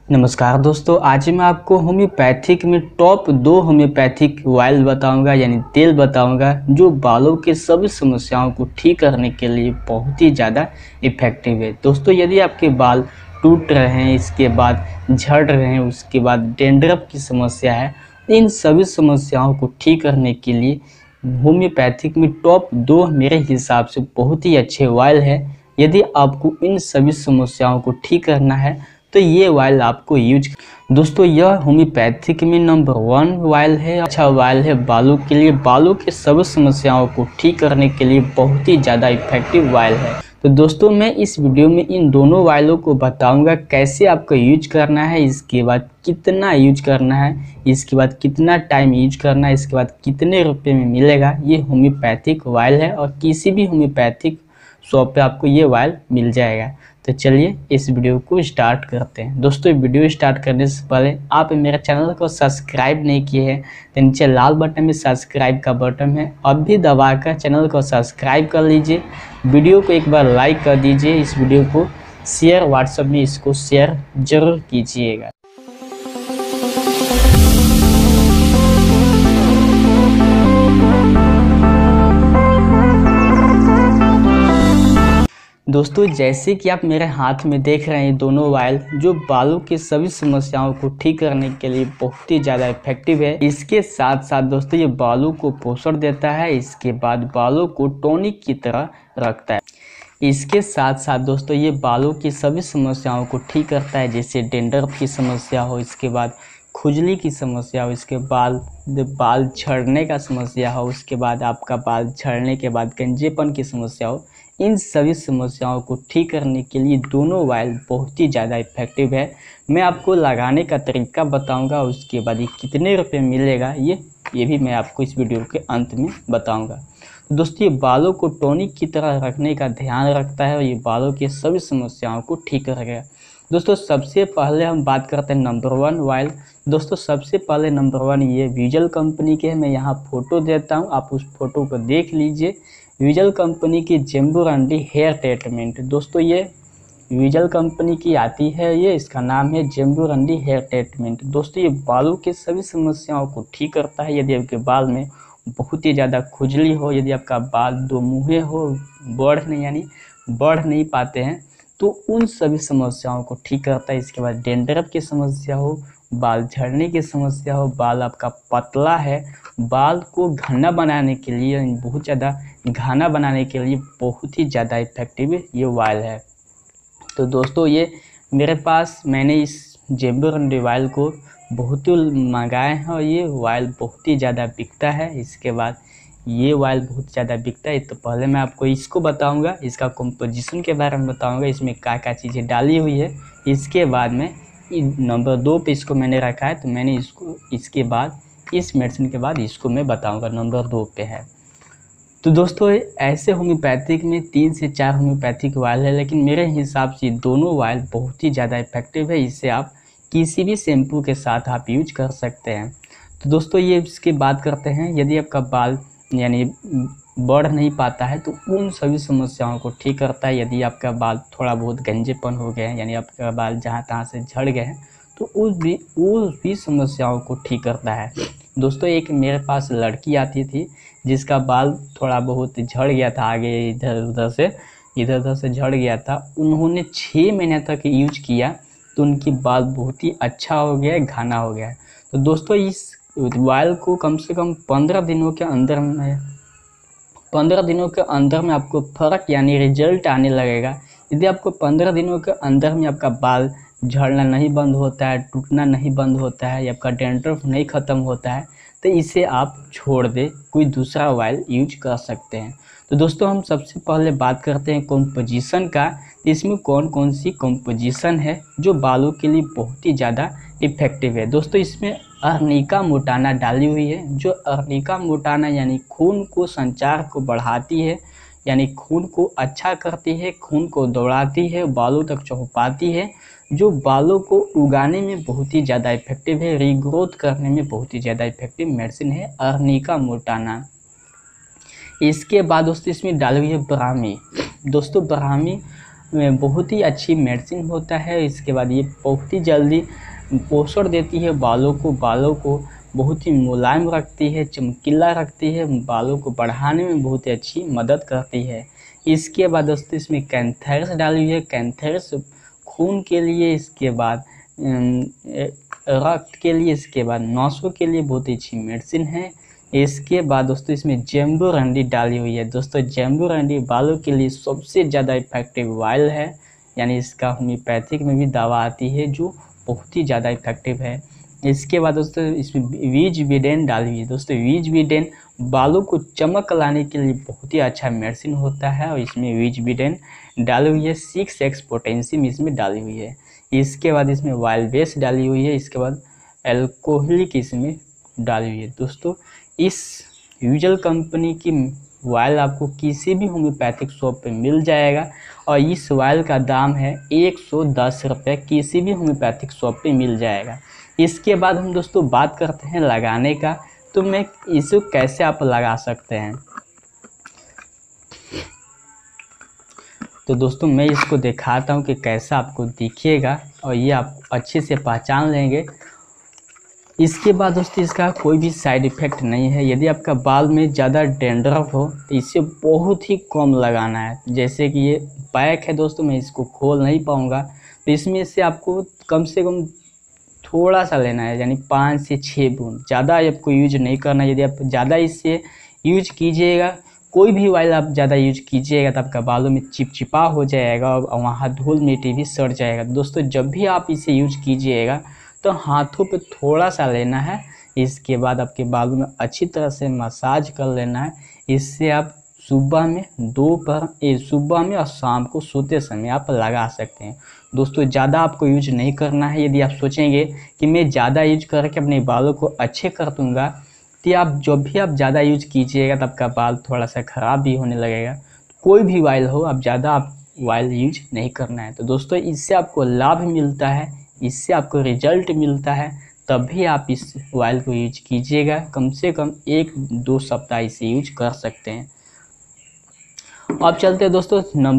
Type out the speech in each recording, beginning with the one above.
नमस्कार दोस्तों, आज मैं आपको होम्योपैथिक में टॉप 2 होम्योपैथिक ऑयल बताऊंगा यानी तेल बताऊंगा जो बालों के सभी समस्याओं को ठीक करने के लिए बहुत ही ज़्यादा इफ़ेक्टिव है। दोस्तों, यदि आपके बाल टूट रहे हैं, इसके बाद झड़ रहे हैं, उसके बाद डैंड्रफ की समस्या है, इन सभी समस्याओं को ठीक करने के लिए होम्योपैथिक में टॉप 2 मेरे हिसाब से बहुत ही अच्छे ऑयल है। यदि आपको इन सभी समस्याओं को ठीक करना है तो ये ऑयल आपको यूज। दोस्तों, यह होम्योपैथिक में नंबर 1 ऑयल है। अच्छा ऑयल है बालों के लिए, बालों के सभी समस्याओं को ठीक करने के लिए बहुत ही ज़्यादा इफेक्टिव ऑयल है। तो दोस्तों, मैं इस वीडियो में इन दोनों ऑयलों को बताऊंगा कैसे आपको यूज करना है, इसके बाद कितना यूज करना है, इसके बाद कितना टाइम यूज करना है, इसके बाद कितने रुपए में मिलेगा। ये होम्योपैथिक ऑयल है और किसी भी होम्योपैथिक शॉप पे आपको ये ऑयल मिल जाएगा। तो चलिए इस वीडियो को स्टार्ट करते हैं। दोस्तों, वीडियो स्टार्ट करने से पहले आप मेरे चैनल को सब्सक्राइब नहीं किए हैं तो नीचे लाल बटन में सब्सक्राइब का बटन है, अभी दबाकर चैनल को सब्सक्राइब कर लीजिए। वीडियो को एक बार लाइक कर दीजिए, इस वीडियो को शेयर व्हाट्सएप में इसको शेयर जरूर कीजिएगा। दोस्तों, जैसे कि आप मेरे हाथ में देख रहे हैं दोनों ऑयल जो बालों की सभी समस्याओं को ठीक करने के लिए बहुत ही ज़्यादा इफेक्टिव है। इसके साथ साथ दोस्तों ये बालों को पोषण देता है, इसके बाद बालों को टॉनिक की तरह रखता है। इसके साथ साथ दोस्तों ये बालों की सभी समस्याओं को ठीक करता है, जैसे डैंड्रफ की समस्या हो, इसके बाद खुजली की समस्या हो, इसके बाल झड़ने का समस्या हो, उसके बाद आपका बाल झड़ने के बाद गंजेपन की समस्या हो, इन सभी समस्याओं को ठीक करने के लिए दोनों ऑयल बहुत ही ज़्यादा इफेक्टिव है। मैं आपको लगाने का तरीका बताऊंगा, उसके बाद ये कितने रुपए मिलेगा ये भी मैं आपको इस वीडियो के अंत में बताऊंगा। तो दोस्तों, ये बालों को टॉनिक की तरह रखने का ध्यान रखता है और ये बालों की सभी समस्याओं को ठीक करेगा। दोस्तों, सबसे पहले हम बात करते हैं नंबर 1 ऑयल। दोस्तों, सबसे पहले नंबर 1 ये विजल कंपनी के है। मैं यहाँ फोटो देता हूँ, आप उस फोटो को देख लीजिए। विजल कंपनी की जेम्बुरंडी हेयर ट्रीटमेंट। दोस्तों, ये विजल कंपनी की आती है, ये इसका नाम है जेम्बुरंडी हेयर ट्रीटमेंट। दोस्तों, ये बालों के सभी समस्याओं को ठीक करता है। यदि आपके बाल में बहुत ही ज़्यादा खुजली हो, यदि आपका बाल दो मुँहे हो, बढ़ नहीं पाते हैं, तो उन सभी समस्याओं को ठीक करता है। इसके बाद डैंड्रफ की समस्या हो, बाल झड़ने की समस्या हो, बाल आपका पतला है, बाल को घना बनाने के लिए, बहुत ज़्यादा घना बनाने के लिए बहुत ही ज़्यादा इफेक्टिव ये ऑयल है। तो दोस्तों, ये मेरे पास मैंने इस जेम्बुरंडी ऑयल को बहुत ही मंगाए हैं और ये ऑयल बहुत ही ज़्यादा बिकता है। इसके बाद ये ऑयल बहुत ज़्यादा बिकता है। तो पहले मैं आपको इसको बताऊंगा, इसका कंपोजिशन के बारे में बताऊंगा, इसमें क्या क्या चीज़ें डाली हुई है। इसके बाद में नंबर 2 पे इसको मैंने रखा है, तो मैंने इसको इसके बाद इस मेडिसिन के बाद इसको मैं बताऊंगा नंबर 2 पे है। तो दोस्तों, ऐसे होम्योपैथिक में 3 से 4 होम्योपैथिक ऑयल है, लेकिन मेरे हिसाब से दोनों ऑयल बहुत ही ज़्यादा इफेक्टिव है। इससे आप किसी भी शैम्पू के साथ आप यूज कर सकते हैं। तो दोस्तों, ये इसकी बात करते हैं, यदि आपका बाल बढ़ नहीं पाता है तो उन सभी समस्याओं को ठीक करता है। यदि आपका बाल थोड़ा बहुत गंजेपन हो गए हैं, यानी आपका बाल जहाँ तहाँ से झड़ गए हैं, तो उस भी समस्याओं को ठीक करता है। दोस्तों, एक मेरे पास लड़की आती थी जिसका बाल थोड़ा बहुत झड़ गया था, आगे इधर उधर से झड़ गया था। उन्होंने 6 महीने तक यूज किया तो उनकी बाल बहुत ही अच्छा हो गया, घना हो गया। तो दोस्तों, इस ऑयल को कम से कम 15 दिनों के अंदर में आपको फ़र्क यानी रिजल्ट आने लगेगा। यदि आपको 15 दिनों के अंदर में आपका बाल झड़ना नहीं बंद होता है, टूटना नहीं बंद होता है, या आपका डैंड्रफ नहीं ख़त्म होता है, तो इसे आप छोड़ दें, कोई दूसरा ऑयल यूज कर सकते हैं। तो दोस्तों, हम सबसे पहले बात करते हैं कंपोजिशन का। इसमें कौन कौन सी कंपोजिशन है जो बालों के लिए बहुत ही ज़्यादा इफेक्टिव है। दोस्तों, इसमें अर्निका मोटाना डाली हुई है, जो अर्निका मोटाना यानी खून को संचार को बढ़ाती है, यानी खून को अच्छा करती है, खून को दौड़ाती है, बालों तक पहुँचाती है, जो बालों को उगाने में बहुत ही ज़्यादा इफेक्टिव है, रीग्रोथ करने में बहुत ही ज़्यादा इफेक्टिव मेडिसिन है अर्निका मोटाना। इसके बाद दोस्तों, इसमें डाली हुई है ब्राह्मी। दोस्तों, ब्राह्मी बहुत ही अच्छी मेडिसिन होता है। इसके बाद ये बहुत ही जल्दी पोषण देती है बालों को बहुत ही मुलायम रखती है, चमकीला रखती है, बालों को बढ़ाने में बहुत ही अच्छी मदद करती है। इसके बाद दोस्तों इसमें कैंथेरस डाली हुई है। कैंथेरस खून के लिए, इसके बाद रक्त के लिए, इसके बाद नसों के लिए बहुत ही अच्छी मेडिसिन है। इसके बाद दोस्तों इसमें जेम्बुरंडी डाली हुई है। दोस्तों जेम्बुरंडी बालों के लिए सबसे ज़्यादा इफेक्टिव ऑयल है, यानी इसका होम्योपैथिक में भी दवा आती है जो बहुत ही ज़्यादा इफेक्टिव है। इसके बाद दोस्तों इसमें विजवीडेन डाली हुई है। दोस्तों विजवीडेन बालों को चमक लाने के लिए बहुत ही अच्छा मेडिसिन होता है और इसमें विजवीडेन डाली हुई है। 6x पोटेंशियम इसमें डाली हुई है। इसके बाद इसमें वाइल्ड बेस डाली हुई है। इसके बाद एल्कोहलिक इसमें डाली हुई है। दोस्तों इस यूजल कंपनी की वायल आपको किसी भी होम्योपैथिक शॉप पे मिल जाएगा और इस वायल का दाम है 110 रुपये, किसी भी होम्योपैथिक शॉप पे मिल जाएगा। इसके बाद हम दोस्तों बात करते हैं लगाने का, तो मैं इसे कैसे आप लगा सकते हैं। तो दोस्तों मैं इसको दिखाता हूँ कि कैसा आपको दिखेगा और ये आप अच्छे से पहचान लेंगे। इसके बाद दोस्तों इसका कोई भी साइड इफ़ेक्ट नहीं है। यदि आपका बाल में ज़्यादा डेंड्रफ हो तो इसे बहुत ही कम लगाना है। जैसे कि ये पैक है दोस्तों, मैं इसको खोल नहीं पाऊँगा, तो इसमें से आपको कम से कम थोड़ा सा लेना है, यानी 5 से 6 बूंद, ज़्यादा आपको यूज नहीं करना। यदि आप ज़्यादा इससे यूज कीजिएगा, कोई भी ऑयल आप ज़्यादा यूज कीजिएगा तो आपका बालों में चिपचिपा हो जाएगा और वहाँ धूल मिट्टी भी सड़ जाएगा। दोस्तों जब भी आप इसे यूज कीजिएगा तो हाथों पे थोड़ा सा लेना है। इसके बाद आपके बालों में अच्छी तरह से मसाज कर लेना है। इससे आप सुबह में और शाम को सोते समय आप लगा सकते हैं। दोस्तों ज़्यादा आपको यूज नहीं करना है। यदि आप सोचेंगे कि मैं ज़्यादा यूज करके अपने बालों को अच्छे कर दूँगा, तो आप जब भी आप ज़्यादा यूज कीजिएगा तो आपका बाल थोड़ा सा ख़राब भी होने लगेगा। कोई भी ऑयल हो, आप ज़्यादा ऑयल यूज नहीं करना है। तो दोस्तों इससे आपको लाभ मिलता है, इससे आपको रिजल्ट मिलता है, तभी आप इस ऑयल को यूज कीजिएगा। कम से कम 1-2 सप्ताह इसे यूज कर सकते हैं। अब चलते हैं दोस्तों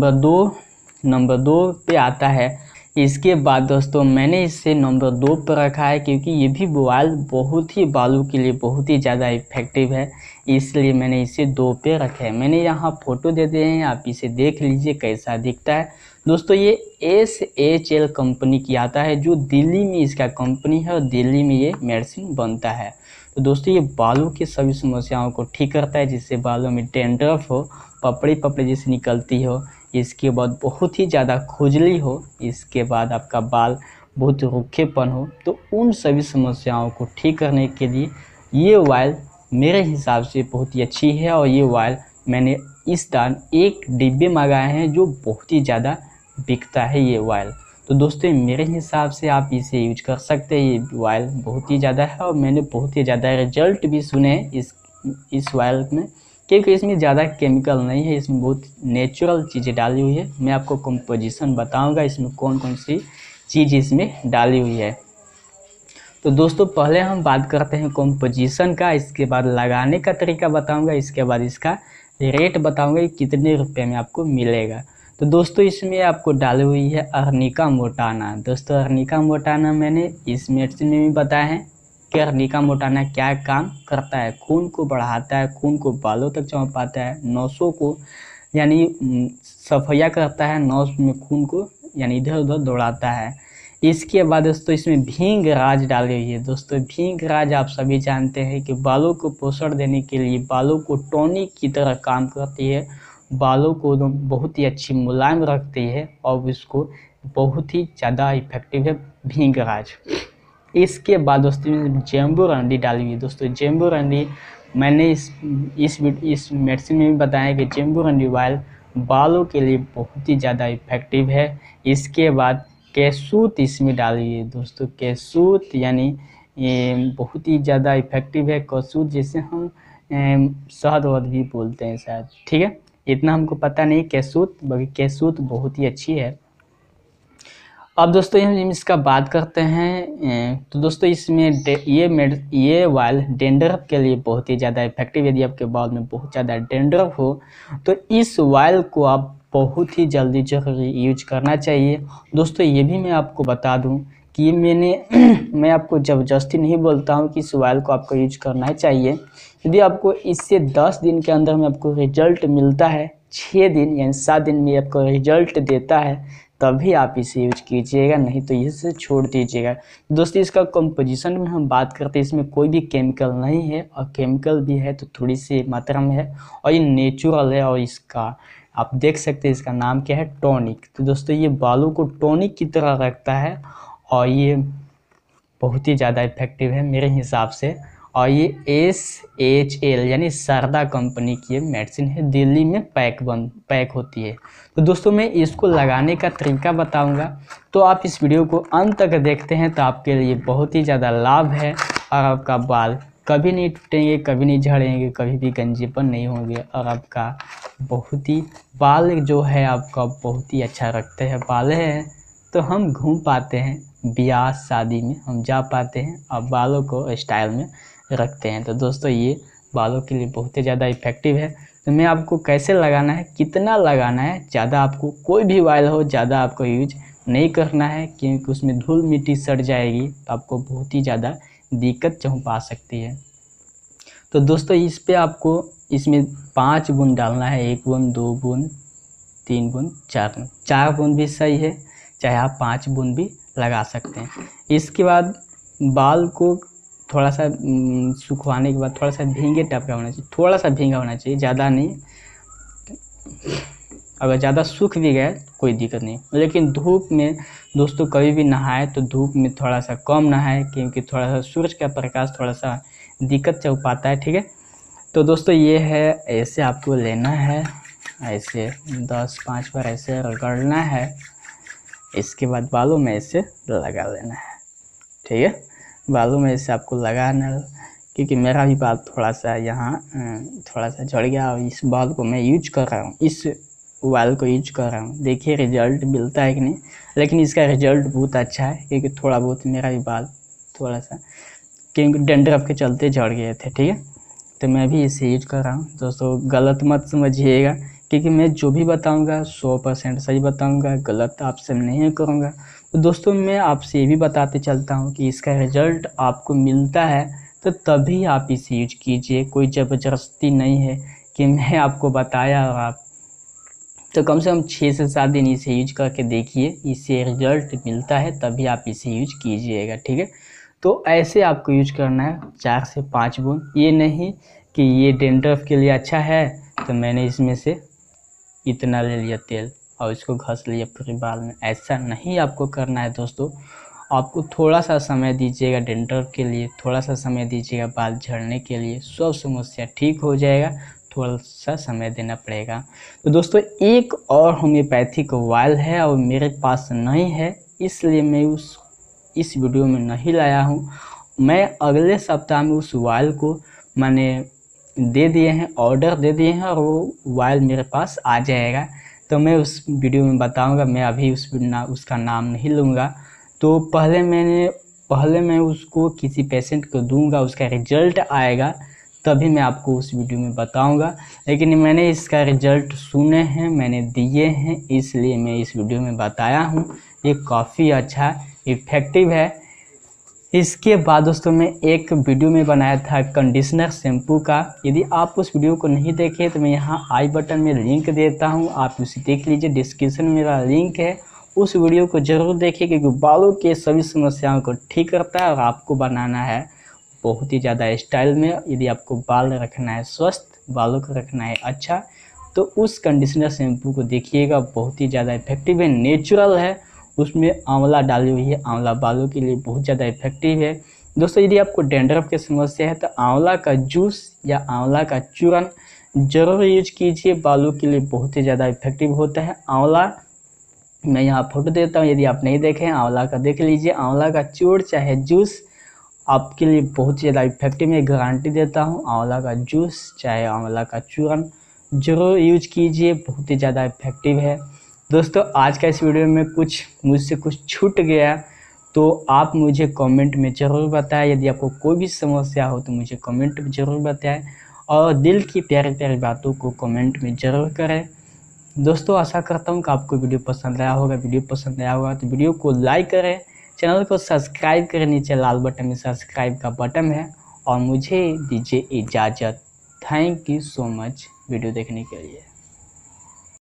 नंबर 2 पे आता है। इसके बाद दोस्तों मैंने इसे नंबर 2 पर रखा है क्योंकि ये भी ऑयल बहुत ही बालों के लिए बहुत ही ज़्यादा इफेक्टिव है, इसलिए मैंने इसे 2 पे रखा है। मैंने यहाँ फ़ोटो दे दिए हैं, आप इसे देख लीजिए कैसा दिखता है। दोस्तों ये SHL कंपनी की आता है, जो दिल्ली में इसका कंपनी है और दिल्ली में ये मेडिसिन बनता है। तो दोस्तों ये बालों की सभी समस्याओं को ठीक करता है, जिससे बालों में डेंड्रफ हो, पपड़ी जैसी निकलती हो, इसके बाद बहुत ही ज़्यादा खुजली हो, इसके बाद आपका बाल बहुत रूखेपन हो, तो उन सभी समस्याओं को ठीक करने के लिए ये ऑयल मेरे हिसाब से बहुत ही अच्छी है। और ये ऑयल मैंने इस दान 1 डिब्बे मंगाए हैं जो बहुत ही ज़्यादा बिकता है ये ऑयल। तो दोस्तों मेरे हिसाब से आप इसे यूज कर सकते हैं। ये ऑयल बहुत ही ज़्यादा है और मैंने बहुत ही ज़्यादा रिजल्ट भी सुने इस ऑयल में, क्योंकि इसमें ज़्यादा केमिकल नहीं है, इसमें बहुत नेचुरल चीज़ें डाली हुई है। मैं आपको कंपोजिशन बताऊंगा इसमें कौन कौन सी चीज़ इसमें डाली हुई है। तो दोस्तों पहले हम बात करते हैं कंपोजिशन का, इसके बाद लगाने का तरीका बताऊंगा, इसके बाद इसका रेट बताऊंगा कि कितने रुपए में आपको मिलेगा। तो दोस्तों इसमें आपको डाली हुई है अर्निका मोटाना। दोस्तों अर्निका मोटाना मैंने इस मेडिसिन में भी बताया है कि अर्निका मोटाना क्या काम करता है। खून को बढ़ाता है, खून को बालों तक चमकाता है, नसों को यानी सफाया करता है, नस में खून को यानी इधर उधर दौड़ाता है। इसके बाद दोस्तों इसमें भींग राज डाली हुई है। दोस्तों भींग राज आप सभी जानते हैं कि बालों को पोषण देने के लिए, बालों को टॉनिक की तरह काम करती है, बालों को बहुत ही अच्छी मुलायम रखती है और इसको बहुत ही ज़्यादा इफेक्टिव है भींग राज। इसके बाद दोस्तों जेम्बुरंडी डाली हुई है। दोस्तों जेम्बुरंडी मैंने इस मेडिसिन में भी बताया कि जेम्बुरंडी ऑयल बालों के लिए बहुत ही ज़्यादा इफेक्टिव है। इसके बाद केसूत इसमें डाली हुई है। दोस्तों केसूत यानी ये बहुत ही ज़्यादा इफेक्टिव है। केसूत जिसे हम शहद वहद भी बोलते हैं शायद, ठीक है, इतना हमको पता नहीं केसूत, बाकी केसूत बहुत ही अच्छी है। अब दोस्तों हम इसका बात करते हैं। तो दोस्तों इसमें ये ऑयल डेंड्रफ के लिए बहुत ही ज़्यादा इफेक्टिव। यदि आपके बाल में बहुत ज़्यादा डेंड्रफ हो तो इस ऑयल को आप बहुत ही जल्दी जरूरी यूज करना चाहिए। दोस्तों ये भी मैं आपको बता दूं कि ये मैं आपको ज़बरदस्ती नहीं बोलता हूं कि इस ऑयल को आपको यूज करना चाहिए। यदि आपको इससे 10 दिन के अंदर में आपको रिजल्ट मिलता है, 6 दिन यानी 7 दिन में आपको रिजल्ट देता है, तभी आप इसे यूज कीजिएगा, नहीं तो इसे छोड़ दीजिएगा। दोस्तों इसका कंपोजिशन में हम बात करते हैं, इसमें कोई भी केमिकल नहीं है, और केमिकल भी है तो थोड़ी सी मात्रा में है, और ये नेचुरल है। और इसका आप देख सकते हैं इसका नाम क्या है, टॉनिक। तो दोस्तों ये बालों को टॉनिक की तरह रखता है, और ये बहुत ही ज़्यादा इफेक्टिव है मेरे हिसाब से। और ये SHL यानी शारदा कंपनी की मेडिसिन है, दिल्ली में पैक होती है। तो दोस्तों मैं इसको लगाने का तरीका बताऊंगा, तो आप इस वीडियो को अंत तक देखते हैं तो आपके लिए बहुत ही ज़्यादा लाभ है, और आपका बाल कभी नहीं टूटेंगे, कभी नहीं झड़ेंगे, कभी भी गंजेपन नहीं होंगे, और आपका बहुत ही बाल जो है आपका बहुत ही अच्छा रखते हैं। बाल है तो हम घूम पाते हैं, ब्याह शादी में हम जा पाते हैं, और बालों को स्टाइल में रखते हैं। तो दोस्तों ये बालों के लिए बहुत ही ज़्यादा इफेक्टिव है। तो मैं आपको कैसे लगाना है, कितना लगाना है, ज़्यादा आपको कोई भी ऑयल हो ज़्यादा आपको यूज नहीं करना है, क्योंकि उसमें धूल मिट्टी सड़ जाएगी तो आपको बहुत ही ज़्यादा दिक्कत पा सकती है। तो दोस्तों इस पे आपको इसमें 5 बूंद डालना है, 1 बूंद, 2 बूंद, 3 बूंद, 4 बूंद। 4 बूंद भी सही है, चाहे आप 5 बूंद भी लगा सकते हैं। इसके बाद बाल को थोड़ा सा सुखवाने के बाद थोड़ा सा भींगे टाइप का होना चाहिए, थोड़ा सा भींगा होना चाहिए, ज़्यादा नहीं। अगर ज़्यादा सूख भी गया कोई दिक्कत नहीं, लेकिन धूप में दोस्तों कभी भी नहाए तो धूप में थोड़ा सा कम नहाए, क्योंकि थोड़ा सा सूरज का प्रकाश थोड़ा सा दिक्कत चल पाता है, ठीक है। तो दोस्तों ये है, ऐसे आपको लेना है, ऐसे 10-5 बार ऐसे रगड़ना है, इसके बाद बालों में ऐसे लगा लेना है, ठीक है। बालों में ऐसे आपको लगाना, क्योंकि मेरा भी बाल थोड़ा सा यहाँ थोड़ा सा झड़ गया, और इस बाल को मैं यूज कर रहा हूँ, इस ऑयल को यूज कर रहा हूँ। देखिए रिजल्ट मिलता है कि नहीं, लेकिन इसका रिजल्ट बहुत अच्छा है, क्योंकि थोड़ा बहुत मेरा भी बाल थोड़ा सा क्योंकि डैंड्रफ के चलते झड़ गए थे, ठीक है। तो मैं भी इसे यूज कर रहा हूँ। दोस्तों गलत मत समझिएगा, क्योंकि मैं जो भी बताऊंगा 100% सही बताऊंगा, गलत आपसे नहीं करूंगा। तो दोस्तों मैं आपसे ये भी बताते चलता हूं कि इसका रिजल्ट आपको मिलता है तो तभी आप इसे यूज कीजिए, कोई ज़बरदस्ती नहीं है कि मैं आपको बताया और आप, तो कम से कम 6 से 7 दिन इसे यूज करके देखिए, इससे रिजल्ट मिलता है तभी आप इसे यूज कीजिएगा, ठीक है। तो ऐसे आपको यूज करना है 4 से 5 बूंद। ये नहीं कि ये डैंड्रफ के लिए अच्छा है तो मैंने इसमें से इतना ले लिया तेल और इसको घस लिया पूरे बाल में, ऐसा नहीं आपको करना है दोस्तों। आपको थोड़ा सा समय दीजिएगा डैंड्रफ के लिए, थोड़ा सा समय दीजिएगा बाल झड़ने के लिए, सब समस्या ठीक हो जाएगा, थोड़ा सा समय देना पड़ेगा। तो दोस्तों एक और होम्योपैथिक ऑयल है और मेरे पास नहीं है, इसलिए मैं इस वीडियो में नहीं लाया हूँ। मैं अगले सप्ताह में उस ऑयल को मैंने दे दिए हैं, ऑर्डर दे दिए हैं, और वो ऑयल मेरे पास आ जाएगा, तो मैं उस वीडियो में बताऊंगा। मैं अभी उसका नाम नहीं लूँगा। तो पहले मैं उसको किसी पेशेंट को दूंगा, उसका रिजल्ट आएगा तभी मैं आपको उस वीडियो में बताऊंगा। लेकिन मैंने इसका रिजल्ट सुने हैं, मैंने दिए हैं, इसलिए मैं इस वीडियो में बताया हूँ। ये काफ़ी अच्छा इफेक्टिव है। इसके बाद दोस्तों मैं एक वीडियो में बनाया था कंडीशनर शैम्पू का, यदि आप उस वीडियो को नहीं देखे तो मैं यहाँ आई बटन में लिंक देता हूँ, आप उसे देख लीजिए, डिस्क्रिप्शन में मेरा लिंक है, उस वीडियो को ज़रूर देखिए, क्योंकि बालों के सभी समस्याओं को ठीक करता है और आपको बनाना है बहुत ही ज़्यादा स्टाइल में। यदि आपको बाल रखना है स्वस्थ, बालों को रखना है अच्छा, तो उस कंडीशनर शैम्पू को देखिएगा, बहुत ही ज़्यादा इफेक्टिव है, नेचुरल है, उसमें आंवला डाली हुई है, आंवला बालों के लिए बहुत ज़्यादा इफेक्टिव है। दोस्तों यदि आपको डैंड्रफ की समस्या है तो आंवला का जूस या आंवला का चूर्ण जरूर यूज कीजिए, बालों के लिए बहुत ही ज़्यादा इफेक्टिव होता है। आंवला मैं यहाँ फोटो देता हूँ, यदि आप नहीं देखें आंवला का देख लीजिए, आंवला का चूर्ण चाहे जूस आपके लिए बहुत ज़्यादा इफेक्टिव है, गारंटी देता हूँ। आंवला का जूस चाहे आंवला का चूर्ण जरूर यूज कीजिए, बहुत ही ज़्यादा इफेक्टिव है। दोस्तों आज का इस वीडियो में मुझसे कुछ छूट गया तो आप मुझे कमेंट में ज़रूर बताएं। यदि आपको कोई भी समस्या हो तो मुझे कमेंट में ज़रूर बताएं, और दिल की प्यारी प्यारी बातों को कमेंट में ज़रूर करें। दोस्तों आशा करता हूँ कि आपको वीडियो पसंद आया होगा। वीडियो पसंद आया होगा तो वीडियो को लाइक करें, चैनल को सब्सक्राइब करें। नीचे लाल बटन में सब्सक्राइब का बटन है। और मुझे दीजिए इजाज़त। Thank you so much video देखने के लिए।